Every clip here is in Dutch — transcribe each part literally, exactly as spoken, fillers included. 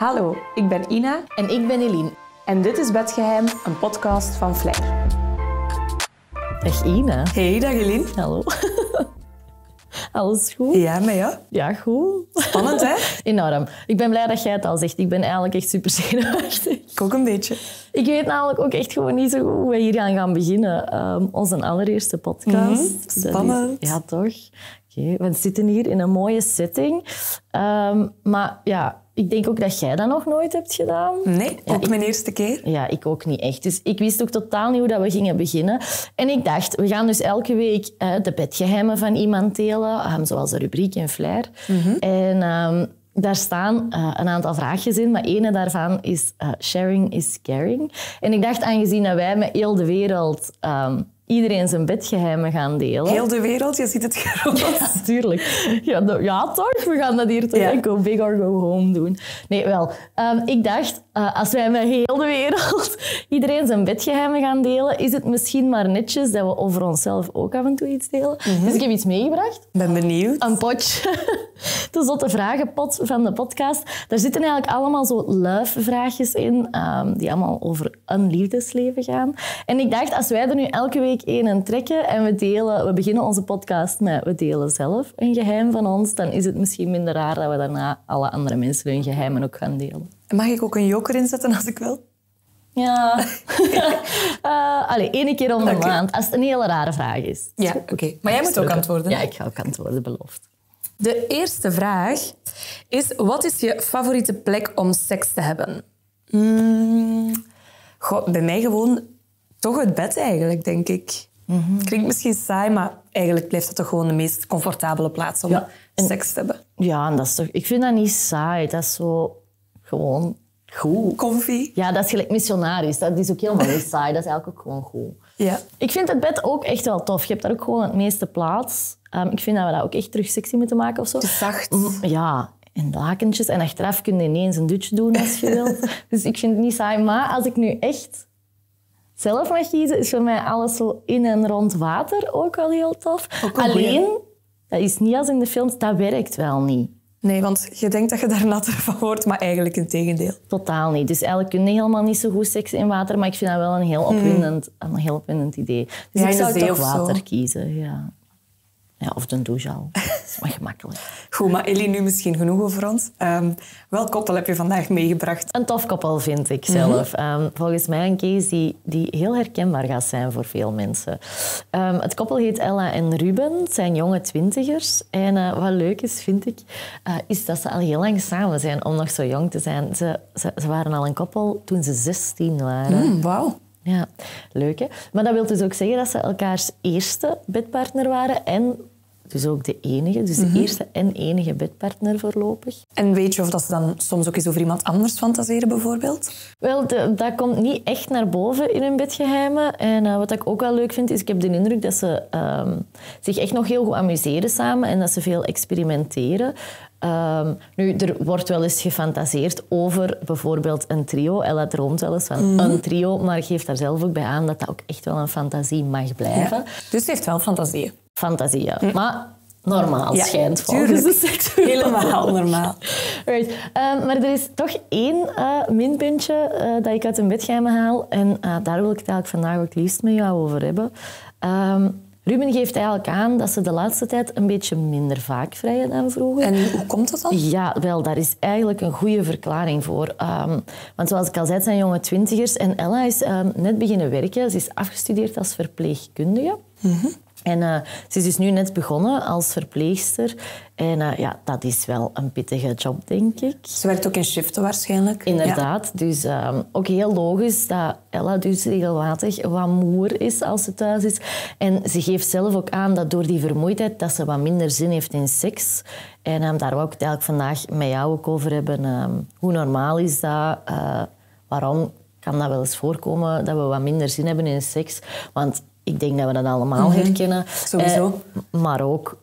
Hallo, ik ben Ina. En ik ben Eline. En dit is Bedgeheim, een podcast van Flair. Dag Ina. Hey, dag Eline. Hallo. Alles goed? Ja, met jou? Ja, goed. Spannend, hè? Enorm. Ik ben blij dat jij het al zegt. Ik ben eigenlijk echt super zenuwachtig. Ik ook een beetje. Ik weet namelijk ook echt gewoon niet zo goed hoe we hier aan gaan beginnen. Um, onze allereerste podcast. Mm-hmm. Spannend. Is, ja, toch? Okay. We zitten hier in een mooie setting. Um, maar ja, ik denk ook dat jij dat nog nooit hebt gedaan. Nee, ja, ook ik, mijn eerste keer. Ja, ik ook niet echt. Dus ik wist ook totaal niet hoe dat we gingen beginnen. En ik dacht, we gaan dus elke week uh, de bedgeheimen van iemand delen. Um, zoals de rubriek in Flair. Mm-hmm. En um, daar staan uh, een aantal vraagjes in. Maar ene daarvan is uh, sharing is caring. En ik dacht, aangezien dat wij met heel de wereld... Um, iedereen zijn bedgeheimen gaan delen. Heel de wereld, je ziet het groot. Ja, tuurlijk. Ja, no, ja, toch? We gaan dat hier toch ja. Go big or go home doen. Nee, wel. Um, ik dacht, uh, als wij met heel de wereld iedereen zijn bedgeheimen gaan delen, is het misschien maar netjes dat we over onszelf ook af en toe iets delen. Mm-hmm. Dus ik heb iets meegebracht. Ben benieuwd. Een potje. De zotte vragenpot van de podcast. Daar zitten eigenlijk allemaal zo love-vraagjes in, um, die allemaal over een liefdesleven gaan. En ik dacht, als wij er nu elke week één trekken en we delen, we beginnen onze podcast met we delen zelf een geheim van ons, dan is het misschien minder raar dat we daarna alle andere mensen hun geheimen ook gaan delen. Mag ik ook een joker inzetten als ik wil? Ja. uh, allee, één keer om de okay. maand, als het een hele rare vraag is. Ja, oké. Okay. Maar jij moet ook antwoorden. Ja, ik ga ook antwoorden, beloofd. De eerste vraag is, wat is je favoriete plek om seks te hebben? Mm, goh, bij mij gewoon toch het bed eigenlijk, denk ik. Mm-hmm. Klinkt misschien saai, maar eigenlijk blijft dat toch gewoon de meest comfortabele plaats om ja, en, seks te hebben. Ja, en dat is toch, ik vind dat niet saai. Dat is zo gewoon goed. Comfy. Ja, dat is gelijk missionaris. Dat is ook helemaal niet saai. Dat is eigenlijk ook gewoon goed. Ja. Ik vind het bed ook echt wel tof. Je hebt daar ook gewoon het meeste plaats. Um, ik vind dat we dat ook echt terug sexy moeten maken of zo. Het is zacht. Ja, en lakentjes. En achteraf kun je ineens een dutje doen als je wilt. Dus ik vind het niet saai. Maar als ik nu echt zelf mag kiezen, is voor mij alles zo in en rond water ook wel heel tof. Alleen, dat is niet als in de films, dat werkt wel niet. Nee, want je denkt dat je daar natter van wordt, maar eigenlijk in tegendeel. Totaal niet. Dus eigenlijk kun je helemaal niet zo goed seks in water, maar ik vind dat wel een heel opwindend, een heel opwindend idee. Dus ja, ik zou toch water zo. kiezen, ja. Ja, of de douche al. Dat is maar gemakkelijk. Goed, maar Eline, nu misschien genoeg over ons. Um, welk koppel heb je vandaag meegebracht? Een tof koppel, vind ik zelf. Mm-hmm. Um, volgens mij een case die, die heel herkenbaar gaat zijn voor veel mensen. Um, het koppel heet Ella en Ruben. Het zijn jonge twintigers. En uh, wat leuk is, vind ik, uh, is dat ze al heel lang samen zijn om nog zo jong te zijn. Ze, ze, ze waren al een koppel toen ze zestien waren. Mm, wauw. Ja, leuk hè. Maar dat wil dus ook zeggen dat ze elkaars eerste bedpartner waren en dus ook de enige. Dus de mm-hmm. eerste en enige bedpartner voorlopig. En weet je of dat ze dan soms ook eens over iemand anders fantaseren bijvoorbeeld? Wel, de, dat komt niet echt naar boven in hun bedgeheimen. En uh, wat ik ook wel leuk vind, is ik heb de indruk dat ze um, zich echt nog heel goed amuseren samen en dat ze veel experimenteren. Um, nu, er wordt wel eens gefantaseerd over bijvoorbeeld een trio. Ella droomt wel eens van mm. een trio, maar geeft daar zelf ook bij aan dat dat ook echt wel een fantasie mag blijven. Ja. Dus ze heeft wel fantasieën. Fantasie, ja. Mm. Maar normaal ja, schijnt volgens de seks. Helemaal normaal. Right. Um, maar er is toch één uh, minpuntje uh, dat ik uit een bedgeheimen haal. En uh, daar wil ik het eigenlijk vandaag ook het liefst met jou over hebben. Um, Ruben geeft eigenlijk aan dat ze de laatste tijd een beetje minder vaak vrijen dan vroeger. En hoe komt dat dan? Ja, wel, daar is eigenlijk een goede verklaring voor. Um, want zoals ik al zei, het zijn jonge twintigers. En Ella is um, net beginnen werken. Ze is afgestudeerd als verpleegkundige. Mm-hmm. En uh, ze is dus nu net begonnen als verpleegster. En uh, ja, dat is wel een pittige job, denk ik. Ze werkt ook in shiften waarschijnlijk. Inderdaad. Ja. Dus um, ook heel logisch dat Ella dus regelmatig wat moer is als ze thuis is. En ze geeft zelf ook aan dat door die vermoeidheid dat ze wat minder zin heeft in seks. En um, daar wou ik het eigenlijk vandaag met jou ook over hebben. Um, hoe normaal is dat? Uh, waarom kan dat wel eens voorkomen dat we wat minder zin hebben in seks? Want ik denk dat we dat allemaal mm-hmm. herkennen. Sowieso. Eh, maar ook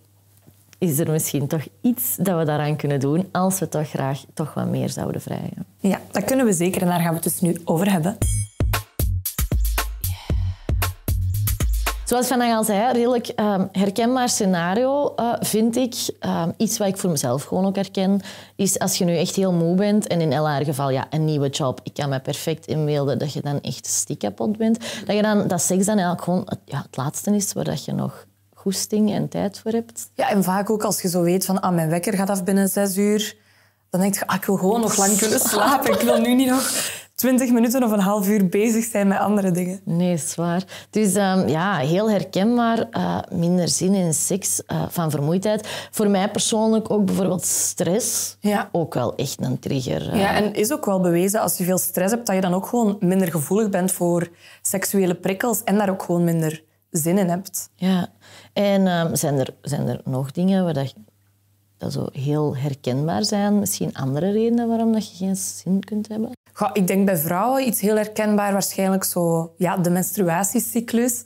is er misschien toch iets dat we daaraan kunnen doen als we toch graag toch wat meer zouden vrijen. Ja, dat kunnen we zeker en daar gaan we het dus nu over hebben. Zoals Vandaag al zei, redelijk um, herkenbaar scenario uh, vind ik. Um, iets wat ik voor mezelf gewoon ook herken, is als je nu echt heel moe bent en in haar geval ja, een nieuwe job. Ik kan me perfect inbeelden dat je dan echt stik kapot bent. Dat, je dan, dat seks dan eigenlijk gewoon het, ja, het laatste is waar dat je nog goesting en tijd voor hebt. Ja, en vaak ook als je zo weet van ah, mijn wekker gaat af binnen zes uur, dan denk je, ah, ik wil gewoon nog lang kunnen slapen. Ik wil nu niet nog twintig minuten of een half uur bezig zijn met andere dingen. Nee, is waar. Dus um, ja, heel herkenbaar. Uh, minder zin in seks, uh, van vermoeidheid. Voor mij persoonlijk ook bijvoorbeeld stress. Ja. Ook wel echt een trigger. Uh. Ja, en is ook wel bewezen, als je veel stress hebt, dat je dan ook gewoon minder gevoelig bent voor seksuele prikkels en daar ook gewoon minder zin in hebt. Ja. En um, zijn, er, zijn er nog dingen waar dat, dat zo heel herkenbaar zijn? Misschien andere redenen waarom dat je geen zin kunt hebben? Ja, ik denk bij vrouwen iets heel herkenbaar, waarschijnlijk zo, ja, de menstruatiecyclus.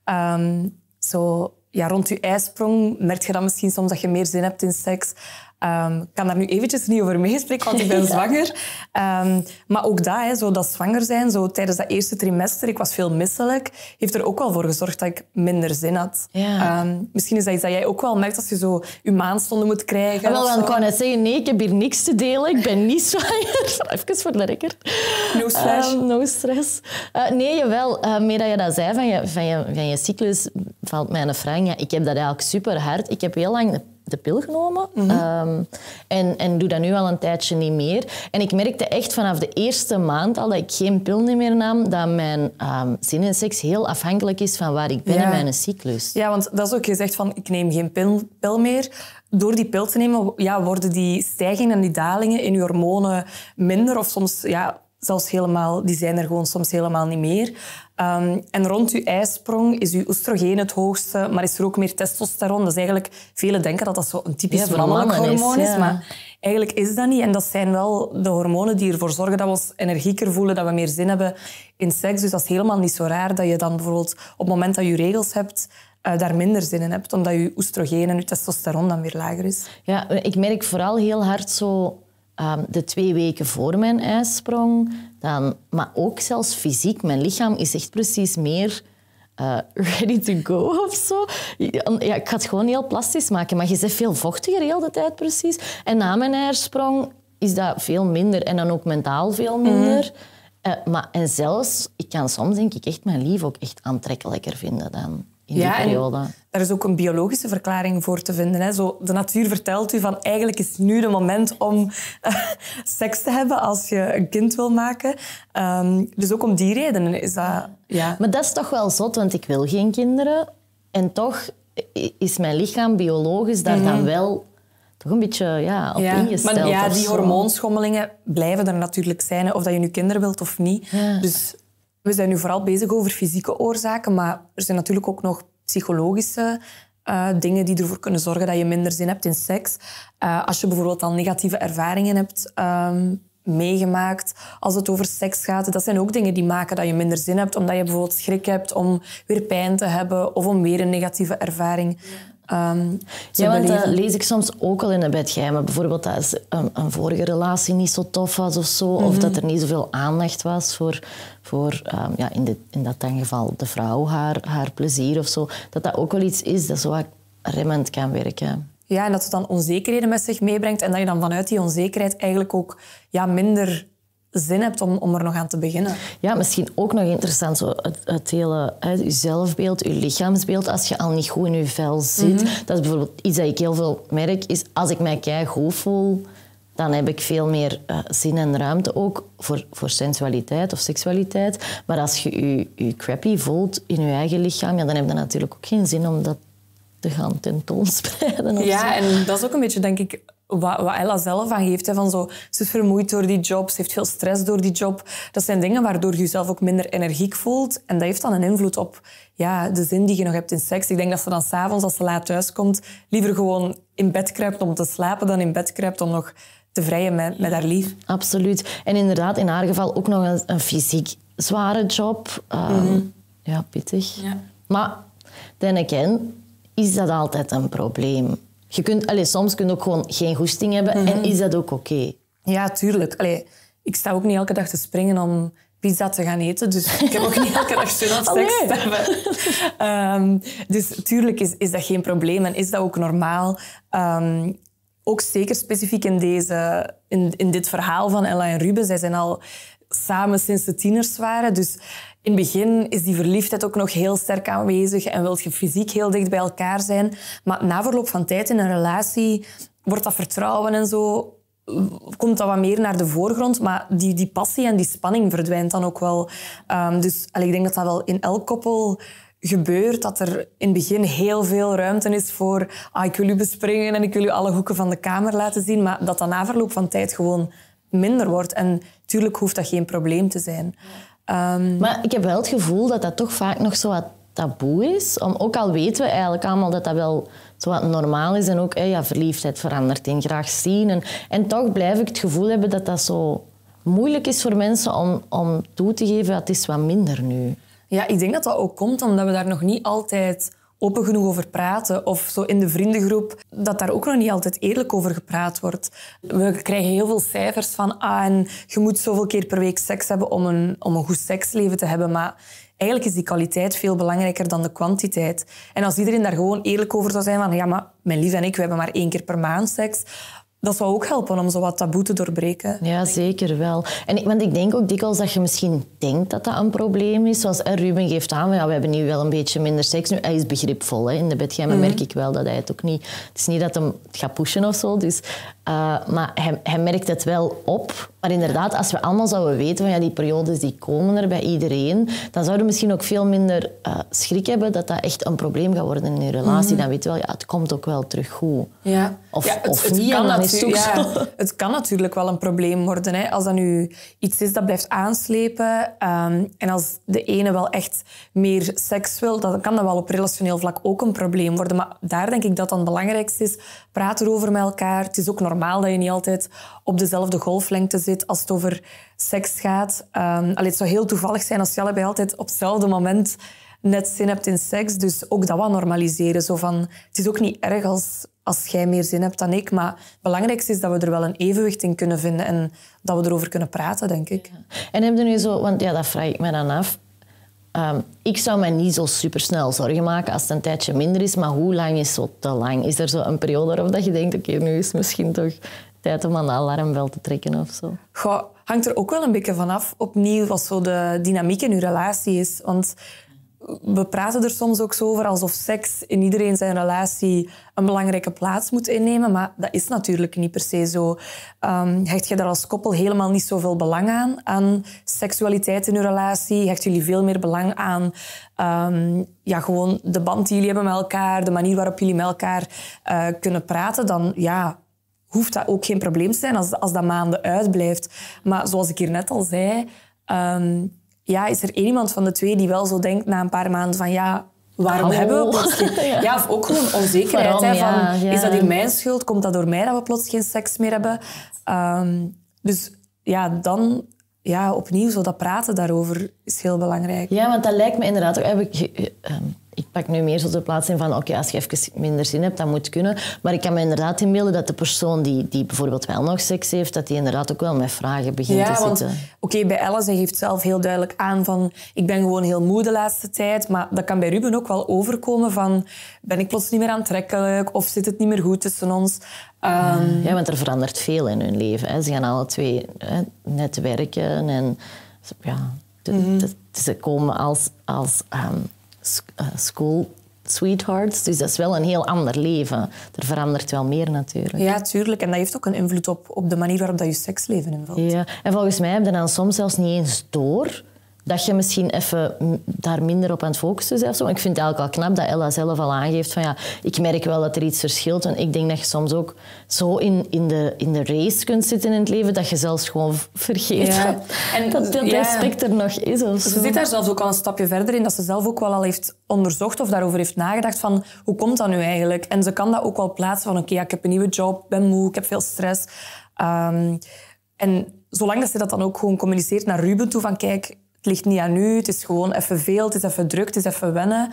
Um, zo, ja, rond je ijsprong merk je dan misschien soms dat je meer zin hebt in seks. Um, ik kan daar nu eventjes niet over meespreken, want ik ben zwanger. Um, maar ook dat, hè, zo dat zwanger zijn, zo tijdens dat eerste trimester, ik was veel misselijk, heeft er ook wel voor gezorgd dat ik minder zin had. Ja. Um, misschien is dat iets dat jij ook wel merkt als je zo je maandstonden moet krijgen. Wel, of ik kan net zeggen, nee, ik heb hier niks te delen. Ik ben niet zwanger. Even voor de rekker. No stress. Um, no stress. Uh, nee, jawel. Uh, meer dat je dat zei van je, van je, van je cyclus, valt mij een vraag. Ja, ik heb dat eigenlijk super hard. Ik heb heel lang de pil genomen. Mm-hmm. Um, en, en doe dat nu al een tijdje niet meer. En ik merkte echt vanaf de eerste maand al dat ik geen pil meer nam, dat mijn um, zin in seks heel afhankelijk is van waar ik ben ja. in mijn cyclus. Ja, want dat is ook gezegd van, ik neem geen pil, pil meer. Door die pil te nemen ja, worden die stijgingen en die dalingen in je hormonen minder. Of soms ja, zelfs helemaal, die zijn er gewoon soms helemaal niet meer. Um, en rond je ijsprong is je oestrogeen het hoogste, maar is er ook meer testosteron. Dat is eigenlijk, velen denken dat dat zo een typisch ja, mannelijk hormoon is, is ja. maar eigenlijk is dat niet. En dat zijn wel de hormonen die ervoor zorgen dat we ons energieker voelen, dat we meer zin hebben in seks. Dus dat is helemaal niet zo raar dat je dan bijvoorbeeld op het moment dat je regels hebt, uh, daar minder zin in hebt, omdat je oestrogeen en je testosteron dan weer lager is. Ja, ik merk vooral heel hard zo um, de twee weken voor mijn ijsprong, dan, maar ook zelfs fysiek. Mijn lichaam is echt precies meer uh, ready to go of zo. Ja, ik ga het gewoon heel plastisch maken, maar je bent veel vochtiger heel de tijd precies. En na mijn ijsprong is dat veel minder en dan ook mentaal veel minder. Mm. Uh, maar, en zelfs, ik kan soms denk ik echt mijn lief ook echt aantrekkelijker vinden dan in ja, die periode. Daar is ook een biologische verklaring voor te vinden. Hè. Zo, de natuur vertelt u van eigenlijk is nu de moment om uh, seks te hebben als je een kind wil maken. Um, dus ook om die redenen is dat... Ja. Maar dat is toch wel zot, want ik wil geen kinderen. En toch is mijn lichaam biologisch daar mm-hmm. dan wel toch een beetje ja, op ja, ingesteld. Maar ja, die zo. hormoonschommelingen blijven er natuurlijk zijn, of dat je nu kinderen wilt of niet. Ja. Dus we zijn nu vooral bezig over fysieke oorzaken, maar er zijn natuurlijk ook nog psychologische uh, dingen die ervoor kunnen zorgen dat je minder zin hebt in seks. Uh, als je bijvoorbeeld al negatieve ervaringen hebt um, meegemaakt, als het over seks gaat, dat zijn ook dingen die maken dat je minder zin hebt, omdat je bijvoorbeeld schrik hebt om weer pijn te hebben of om weer een negatieve ervaring um, te ja, want beleven. dat lees ik soms ook al in de bedgeheimen. Bijvoorbeeld dat een, een vorige relatie niet zo tof was of zo, mm-hmm. of dat er niet zoveel aandacht was voor, voor um, ja, in, de, in dat dan geval de vrouw, haar, haar plezier of zo. Dat dat ook wel iets is dat zo wat remmend kan werken. Ja, en dat het dan onzekerheden met zich meebrengt en dat je dan vanuit die onzekerheid eigenlijk ook ja, minder zin hebt om, om er nog aan te beginnen. Ja, misschien ook nog interessant, zo het, het hele het, je zelfbeeld, je lichaamsbeeld, als je al niet goed in je vel zit. Mm-hmm. Dat is bijvoorbeeld iets dat ik heel veel merk, is als ik mij keigoed voel, dan heb ik veel meer uh, zin en ruimte ook voor, voor sensualiteit of seksualiteit. Maar als je je, je crappy voelt in je eigen lichaam, ja, dan heb je natuurlijk ook geen zin om dat te gaan tentoonspreiden. Of ja, zo. en dat is ook een beetje, denk ik, wat, wat Ella zelf aangeeft. Hè, van zo, ze is vermoeid door die job, ze heeft veel stress door die job. Dat zijn dingen waardoor je jezelf ook minder energiek voelt. En dat heeft dan een invloed op ja, de zin die je nog hebt in seks. Ik denk dat ze dan s'avonds, als ze laat thuiskomt, liever gewoon in bed kruipt om te slapen dan in bed kruipt om nog te vrijen met, met haar lief. Absoluut. En inderdaad, in haar geval ook nog een, een fysiek zware job. Um, mm-hmm. Ja, pittig. Ja. Maar, then again, is dat altijd een probleem? Je kunt, allez, soms kun je ook gewoon geen goesting hebben mm-hmm. en is dat ook oké? Okay? Ja, tuurlijk. Allee, ik sta ook niet elke dag te springen om pizza te gaan eten. Dus ik heb ook niet elke dag zin om seks te hebben. Um, dus tuurlijk is, is dat geen probleem en is dat ook normaal. Um, ook zeker specifiek in, deze, in, in dit verhaal van Ella en Ruben. Zij zijn al samen sinds ze tieners waren. Dus in het begin is die verliefdheid ook nog heel sterk aanwezig en wil je fysiek heel dicht bij elkaar zijn. Maar na verloop van tijd in een relatie wordt dat vertrouwen en zo, komt dat wat meer naar de voorgrond. Maar die, die passie en die spanning verdwijnt dan ook wel. Um, dus allee, ik denk dat dat wel in elk koppel gebeurt, dat er in het begin heel veel ruimte is voor ah, ik wil u bespringen en ik wil u alle hoeken van de kamer laten zien, maar dat dat na verloop van tijd gewoon minder wordt. En tuurlijk hoeft dat geen probleem te zijn. Um, maar ik heb wel het gevoel dat dat toch vaak nog zo wat taboe is. Om, ook al weten we eigenlijk allemaal dat dat wel zo wat normaal is en ook ja, verliefdheid verandert en graag zien. En, en toch blijf ik het gevoel hebben dat dat zo moeilijk is voor mensen om, om toe te geven dat het is wat minder nu. Ja, ik denk dat dat ook komt omdat we daar nog niet altijd open genoeg over praten. Of zo in de vriendengroep, dat daar ook nog niet altijd eerlijk over gepraat wordt. We krijgen heel veel cijfers van ah, en je moet zoveel keer per week seks hebben om een, om een goed seksleven te hebben. Maar eigenlijk is die kwaliteit veel belangrijker dan de kwantiteit. En als iedereen daar gewoon eerlijk over zou zijn van ja, maar mijn lief en ik, we hebben maar één keer per maand seks. Dat zou ook helpen om zo wat taboe te doorbreken. Ja, zeker wel. En, want ik denk ook dikwijls dat je misschien denkt dat dat een probleem is. Zoals Ruben geeft aan, ja, we hebben nu wel een beetje minder seks. Nu, hij is begripvol. Hè. In de bedkamer mm-hmm. merk ik wel dat hij het ook niet... Het is niet dat hij het gaat pushen of zo. Dus, uh, maar hij, hij merkt het wel op. Maar inderdaad, als we allemaal zouden weten van ja, die periodes die komen er bij iedereen, dan zouden we misschien ook veel minder uh, schrik hebben dat dat echt een probleem gaat worden in je relatie. Mm-hmm. Dan weten we wel, ja, het komt ook wel terug goed. Ja. Of, ja, het, of het niet, en dan is het ook ja, zo. Het kan natuurlijk wel een probleem worden. Hè. Als dat nu iets is dat blijft aanslepen um, en als de ene wel echt meer seks wil, dan kan dat wel op relationeel vlak ook een probleem worden. Maar daar denk ik dat dan het belangrijkste is. Praat erover met elkaar. Het is ook normaal dat je niet altijd op dezelfde golflengte zit als het over seks gaat. Um, allee, het zou heel toevallig zijn als je allebei altijd op hetzelfde moment net zin hebt in seks. Dus ook dat wat normaliseren. Zo van, het is ook niet erg als, als jij meer zin hebt dan ik. Maar het belangrijkste is dat we er wel een evenwicht in kunnen vinden en dat we erover kunnen praten, denk ik. Ja. En heb je nu zo... Want ja, dat vraag ik me dan af. Um, ik zou me niet zo supersnel zorgen maken als het een tijdje minder is. Maar hoe lang is zo te lang? Is er zo een periode waarop dat je denkt, oké, okay, nu is het misschien toch tijd om aan de alarmbel te trekken of zo? Goh, hangt er ook wel een beetje vanaf. Opnieuw wat zo de dynamiek in je relatie is. Want we praten er soms ook zo over alsof seks in iedereen zijn relatie een belangrijke plaats moet innemen. Maar dat is natuurlijk niet per se zo. Um, hecht je daar als koppel helemaal niet zoveel belang aan, aan seksualiteit in je relatie? Hecht jullie veel meer belang aan um, ja, gewoon de band die jullie hebben met elkaar, de manier waarop jullie met elkaar uh, kunnen praten? Dan ja, hoeft dat ook geen probleem te zijn als, als dat maanden uitblijft. Maar zoals ik hier net al zei... Um, Ja, is er één iemand van de twee die wel zo denkt na een paar maanden van ja, waarom oh. hebben we plots geen... ja. ja, of ook gewoon onzekerheid. Waarom, hè, van, ja, ja. Is dat hier mijn schuld? Komt dat door mij dat we plots geen seks meer hebben? Um, dus ja, dan ja, opnieuw zo dat praten daarover is heel belangrijk. Ja, want dat lijkt me inderdaad ook... Heb ik, um, ik pak nu meer zo de plaats in van oké, okay, als je even minder zin hebt, dat moet kunnen. Maar ik kan me inderdaad inbeelden dat de persoon die, die bijvoorbeeld wel nog seks heeft, dat die inderdaad ook wel met vragen begint ja, te want, zitten. Oké, okay, bij Ella, zij geeft zelf heel duidelijk aan van ik ben gewoon heel moe de laatste tijd. Maar dat kan bij Ruben ook wel overkomen van ben ik plots niet meer aantrekkelijk of zit het niet meer goed tussen ons? Um, ja, want er verandert veel in hun leven. Hè. Ze gaan alle twee hè, net werken en ja, de, mm-hmm. de, ze komen als... als um, school sweethearts. Dus dat is wel een heel ander leven. Er verandert wel meer natuurlijk. Ja, tuurlijk. En dat heeft ook een invloed op, op de manier waarop dat je seksleven invult. Ja. En volgens mij heb je dan soms zelfs niet eens door dat je misschien even daar minder op aan het focussen bent. Ik vind het eigenlijk wel knap dat Ella zelf al aangeeft van ja, ik merk wel dat er iets verschilt. En ik denk dat je soms ook zo in, in, de, in de race kunt zitten in het leven dat je zelfs gewoon vergeet ja. en, dat dat ja. respect er nog is. Of zo. Ze zit daar zelfs ook al een stapje verder in, dat ze zelf ook wel al heeft onderzocht of daarover heeft nagedacht van hoe komt dat nu eigenlijk? En ze kan dat ook wel plaatsen van oké, okay, ja, ik heb een nieuwe job, ben moe, ik heb veel stress. Um, en zolang dat ze dat dan ook gewoon communiceert naar Ruben toe van kijk, het ligt niet aan u, het is gewoon even veel, het is even druk, het is even wennen.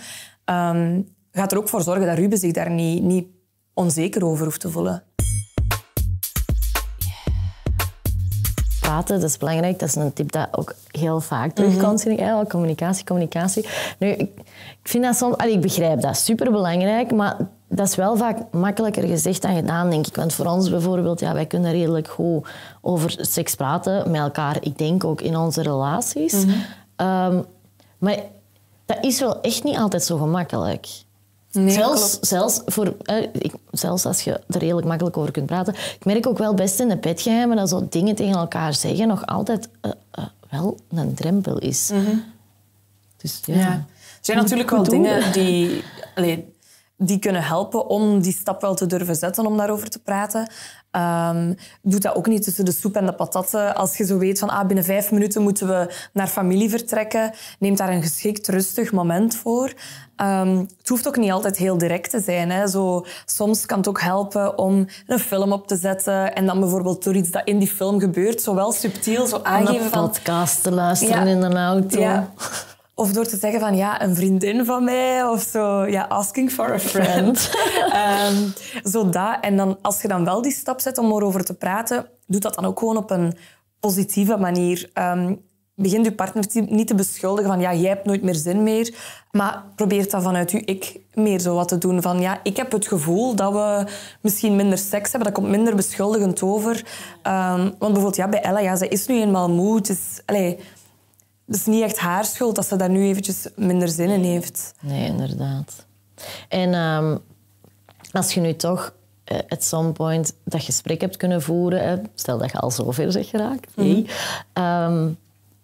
Um, gaat er ook voor zorgen dat Ruben zich daar niet, niet onzeker over hoeft te voelen. praten, dat is belangrijk. Dat is een tip dat ook heel vaak terugkomt. Mm-hmm. Vind ik, communicatie, communicatie. Nu, ik, ik vind dat soms... Allee, ik begrijp dat, superbelangrijk, maar dat is wel vaak makkelijker gezegd dan gedaan, denk ik. Want voor ons bijvoorbeeld, ja, wij kunnen redelijk goed over seks praten met elkaar. Ik denk ook in onze relaties. Mm-hmm. Um, maar dat is wel echt niet altijd zo gemakkelijk. Nee, zelfs, zelfs, voor, eh, ik, zelfs als je er redelijk makkelijk over kunt praten. Ik merk ook wel best in de bedgeheimen dat zo dingen tegen elkaar zeggen nog altijd uh, uh, wel een drempel is. Mm-hmm. Dus, ja. Ja. Er zijn natuurlijk wel dingen die, allee, die kunnen helpen om die stap wel te durven zetten om daarover te praten. Um, doe dat ook niet tussen de soep en de patatten. Als je zo weet van ah, binnen vijf minuten moeten we naar familie vertrekken, neem daar een geschikt, rustig moment voor. Um, het hoeft ook niet altijd heel direct te zijn. Hè. Zo, soms kan het ook helpen om een film op te zetten en dan bijvoorbeeld door iets dat in die film gebeurt, zo wel subtiel zo aangeven van... Een podcast te luisteren ja, in een auto. Ja. Of door te zeggen van, ja, een vriendin van mij. Of zo, ja, asking for a friend. um, zo dat. En dan, als je dan wel die stap zet om erover te praten, doe dat dan ook gewoon op een positieve manier. Um, begin je partner niet te beschuldigen van, ja, jij hebt nooit meer zin meer. Maar probeer dan vanuit je ik meer zo wat te doen. Van, ja, ik heb het gevoel dat we misschien minder seks hebben. Dat komt minder beschuldigend over. Um, want bijvoorbeeld, ja, bij Ella, ja, ze is nu eenmaal moe. Het is... Allez, het is niet echt haar schuld dat ze daar nu eventjes minder zin in heeft. Nee, inderdaad. En um, als je nu toch uh, at some point dat gesprek hebt kunnen voeren, hè, stel dat je al zover bent geraakt, mm-hmm. hey, um,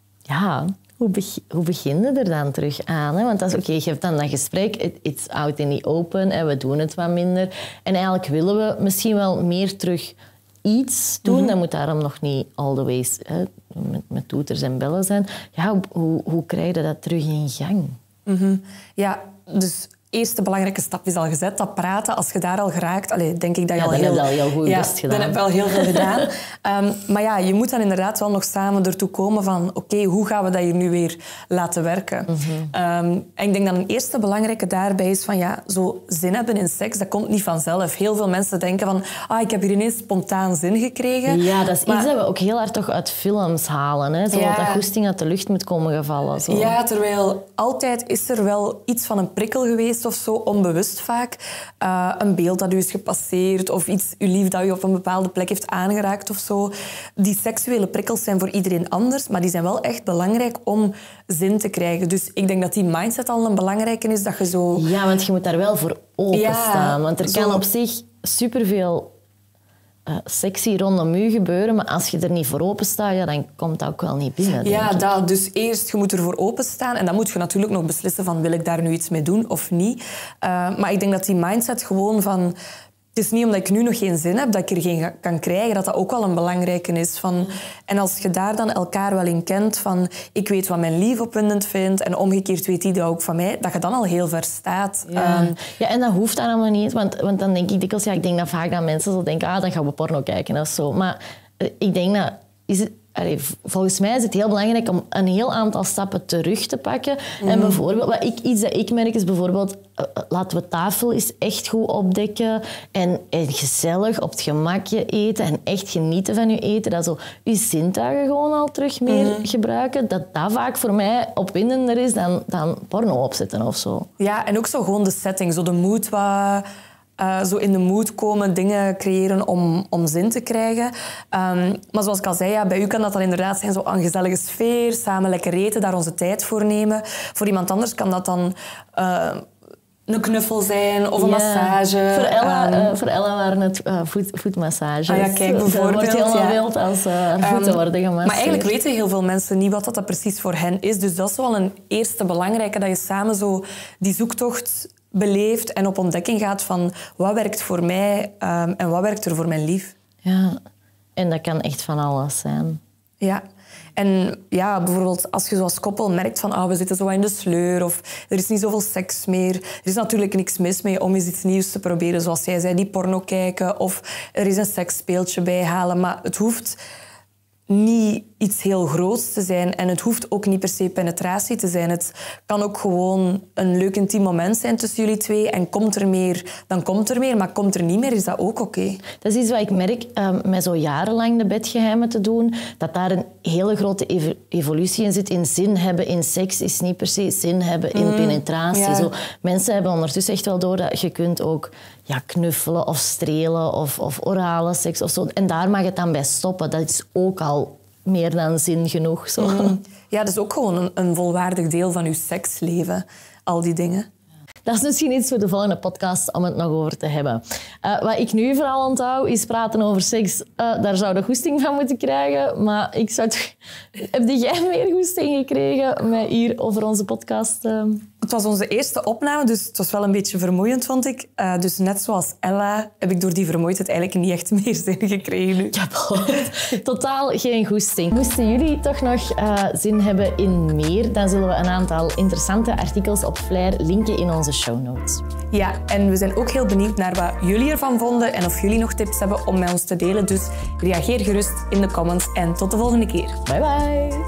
ja, hoe, beg- hoe begin je er dan terug aan? Hè? Want dat is oké, okay, je hebt dan dat gesprek, it, it's out in the open en we doen het wat minder. En eigenlijk willen we misschien wel meer terug iets doen, mm-hmm. dat moet daarom nog niet all the ways hè, met, met toeters en bellen zijn. Ja, hoe, hoe, hoe krijg je dat terug in gang? Mm-hmm. Ja, dus eerste belangrijke stap is al gezet, dat praten. Als je daar al geraakt, allee, denk ik dat je ja, al heel... Ja, heel goed ja, best gedaan. Dan heb je al heel veel gedaan. um, maar ja, je moet dan inderdaad wel nog samen ertoe komen van oké, okay, hoe gaan we dat hier nu weer laten werken? Mm-hmm. Um, en ik denk dat een eerste belangrijke daarbij is van ja, zo zin hebben in seks, dat komt niet vanzelf. Heel veel mensen denken van ah, ik heb hier ineens spontaan zin gekregen. Ja, dat is maar... iets dat we ook heel hard toch uit films halen. Hè? Zo ja. Dat goesting uit de lucht moet komen gevallen. Zo. Ja, terwijl altijd is er wel iets van een prikkel geweest of zo, onbewust vaak. Uh, een beeld dat u is gepasseerd of iets, uw lief dat u op een bepaalde plek heeft aangeraakt of zo. Die seksuele prikkels zijn voor iedereen anders, maar die zijn wel echt belangrijk om zin te krijgen. Dus ik denk dat die mindset al een belangrijke is, dat je zo... Ja, want je moet daar wel voor openstaan. Ja, want er zo... kan op zich superveel uh, sexy rondom u gebeuren, maar als je er niet voor open staat, ja, dan komt dat ook wel niet binnen. Ja, dat, dus eerst, je moet ervoor openstaan en dan moet je natuurlijk nog beslissen van wil ik daar nu iets mee doen of niet. Uh, maar ik denk dat die mindset gewoon van... Het is niet omdat ik nu nog geen zin heb dat ik er geen kan krijgen, dat dat ook wel een belangrijke is. Van, en als je daar dan elkaar wel in kent, van ik weet wat mijn lief opwindend vindt en omgekeerd weet die dat ook van mij, dat je dan al heel ver staat. Ja, um, ja en dat hoeft dan allemaal niet, want, want dan denk ik dikwijls, ja, ik denk dat vaak dat mensen zo denken, ah, dan gaan we porno kijken of zo. Maar ik denk dat... Is het, allee, volgens mij is het heel belangrijk om een heel aantal stappen terug te pakken. Mm. En bijvoorbeeld, wat ik, iets dat ik merk is bijvoorbeeld, uh, laten we tafel eens echt goed opdekken en, en gezellig op het gemakje eten en echt genieten van je eten. Dat zo je zintuigen gewoon al terug meer mm. gebruiken. Dat dat vaak voor mij opwindender is dan, dan porno opzetten of zo. Ja, en ook zo gewoon de setting, zo de mood wat... Uh, zo in de mood komen, dingen creëren om, om zin te krijgen. Um, maar zoals ik al zei, ja, bij u kan dat dan inderdaad zijn zo een gezellige sfeer, samen lekker eten, daar onze tijd voor nemen. Voor iemand anders kan dat dan uh, een knuffel zijn of een yeah. massage. Voor Ella, um, uh, voor Ella waren het uh, voet, voetmassages. Ah ja, kijk, bijvoorbeeld. Dat wordt helemaal ja. wild als uh, voeten um, worden gemasseerd. Maar eigenlijk weten heel veel mensen niet wat dat precies voor hen is. Dus dat is wel een eerste belangrijke, dat je samen zo die zoektocht beleeft en op ontdekking gaat van wat werkt voor mij um, en wat werkt er voor mijn lief. Ja, en dat kan echt van alles zijn. Ja, en ja, bijvoorbeeld als je zo als koppel merkt van ah, we zitten zo in de sleur of er is niet zoveel seks meer. Er is natuurlijk niks mis mee om eens iets nieuws te proberen, zoals jij zei, die porno kijken of er is een seksspeeltje bij halen. Maar het hoeft niet iets heel groots te zijn. En het hoeft ook niet per se penetratie te zijn. Het kan ook gewoon een leuk intiem moment zijn tussen jullie twee. En komt er meer, dan komt er meer. Maar komt er niet meer, is dat ook oké. Okay. Dat is iets wat ik merk um, met zo jarenlang de bedgeheimen te doen. Dat daar een hele grote ev evolutie in zit. In zin hebben in seks is niet per se zin hebben in mm, penetratie. Ja. Zo, mensen hebben ondertussen echt wel door dat je kunt ook ja, knuffelen of strelen of, of orale seks of zo. En daar mag het dan bij stoppen. Dat is ook al meer dan zin genoeg. Zo. Mm. Ja, dat is ook gewoon een, een volwaardig deel van je seksleven. Al die dingen. Dat is misschien iets voor de volgende podcast om het nog over te hebben. Uh, wat ik nu vooral onthoud, is praten over seks. Uh, daar zou de goesting van moeten krijgen. Maar ik zou toch... Heb jij meer goesting gekregen met hier over onze podcast? Uh... Het was onze eerste opname, dus het was wel een beetje vermoeiend, vond ik. Uh, dus net zoals Ella heb ik door die vermoeidheid eigenlijk niet echt meer zin gekregen nu. Ja, totaal geen goesting. Moesten jullie toch nog uh, zin hebben in meer, dan zullen we een aantal interessante artikels op Flair linken in onze show notes. Ja, en we zijn ook heel benieuwd naar wat jullie ervan vonden en of jullie nog tips hebben om met ons te delen. Dus reageer gerust in de comments en tot de volgende keer. Bye bye!